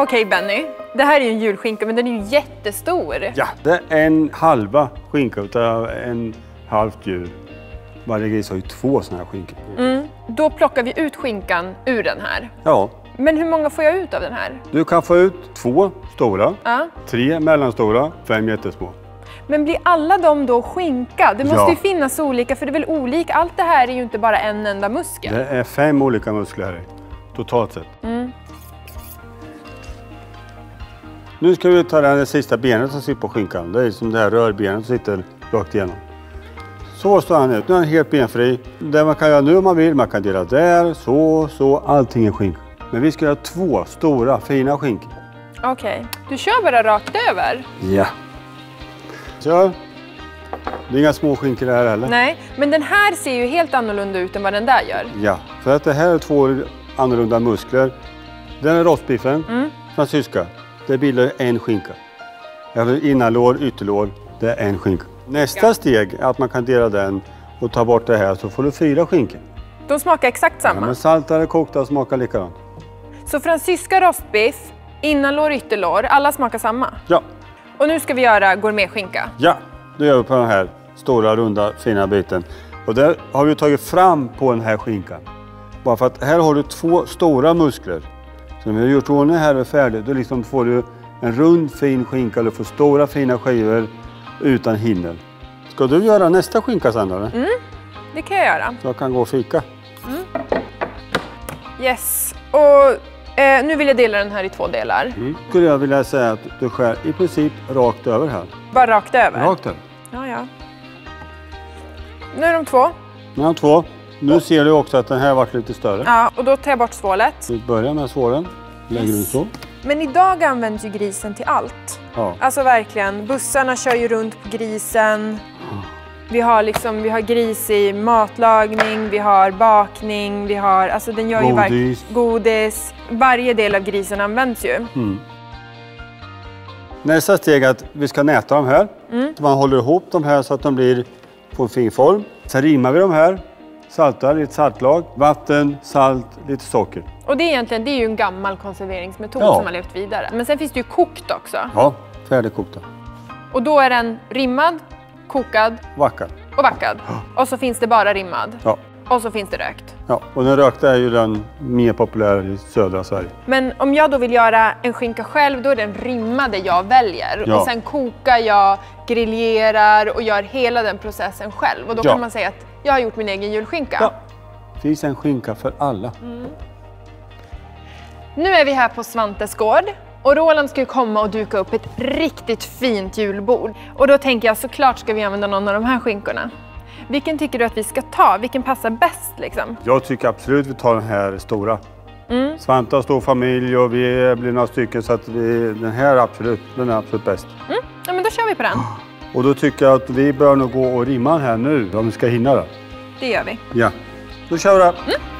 Okej, Benny, det här är ju en julskinka, men den är ju jättestor. Ja, det är en halva skinka utav en halvt djur. Varje gris har ju 2 såna här skinkor. Då plockar vi ut skinkan ur den här. Ja. Men hur många får jag ut av den här? Du kan få ut 2 stora, Ja. 3 mellanstora, 5 jättesmå. Men blir alla de då skinka? Det måste Ja. ju finnas olika, för det är väl olika. Allt det här är ju inte bara en enda muskel. Det är 5 olika muskler här i, totalt sett. Nu ska vi ta det sista benet som sitter på skinkan. Det är som det här rörbenet som sitter rakt igenom. Så står han ut. Nu är han helt benfri. Det man kan göra nu om man vill, man kan dela där, så, allting är skinka. Men vi ska göra 2 stora, fina skinkor. Okej, du kör bara rakt över. Ja. Så. Det är inga små skinkor här heller. Nej, men den här ser ju helt annorlunda ut än vad den där gör. Ja, för att det här är 2 annorlunda muskler. Den är rostbiffen, fransyska. Det bildar en skinka. Innanlår, ytterlår, det är en skinka. Nästa steg är att man kan dela den och ta bort det här, så får du 4 skinkor. De smakar exakt samma. Ja, men saltade, kokta smakar likadant. Så fransyska rostbiff, innanlår, ytterlår, alla smakar samma. Ja. Och nu ska vi göra gourmetskinka. Ja, det gör vi på den här stora, runda, fina biten. Och där har vi tagit fram på den här skinkan. Bara för att här har du 2 stora muskler. Så när vi har gjort ordning här och är färdigt, då liksom får du en rund, fin skinka. Du får stora, fina skivor utan hinnor. Ska du göra nästa skinka sen då? Det kan jag göra. Så jag kan gå och fika. Yes. Och nu vill jag dela den här i 2 delar. Skulle jag vilja säga att du skär i princip rakt över här. Bara rakt över? Rakt över. Ja. Nu är de 2. Nu har 2. Nu ser du också att den här har varit lite större. Ja, och då tar jag bort svålet. Vi börjar med svålen. Lägger du så. Men idag används ju grisen till allt. Ja. Alltså verkligen, bussarna kör ju runt på grisen. Vi har gris i matlagning, vi har bakning, alltså den gör ju godis. Varje del av grisen används ju. Nästa steg är att vi ska näta de här. Så man håller ihop de här så att de får en fin form. Sen rimmar vi de här. Saltar, lite saltlag, vatten, salt, lite socker. Och det är ju en gammal konserveringsmetod som har levt vidare. Men sen finns det ju kokt också. Ja, färdigkokta. Och då är den rimmad, kokad Vackad. och vackad. Och så finns det bara rimmad. Ja. Och så finns det rökt. Ja, och den rökta är ju den mer populär i södra Sverige. Men om jag då vill göra en skinka själv, då är den rimmade jag väljer. Ja. Och sen kokar jag, grillerar och gör hela den processen själv. Och då kan man säga att jag har gjort min egen julskinka. Ja, det finns en skinka för alla. Nu är vi här på Svantes gård. Och Roland ska ju komma och duka upp ett riktigt fint julbord. Och då tänker jag, såklart ska vi använda någon av de här skinkorna. Vilken tycker du att vi ska ta? Vilken passar bäst liksom? Jag tycker absolut vi tar den här stora. Svante har stor familj och vi blir några stycken, så att den här den är absolut bäst. Ja, men då kör vi på den. Och då tycker jag att vi bör nog gå och rimma här nu om vi ska hinna det. Det gör vi. Ja, då kör vi det.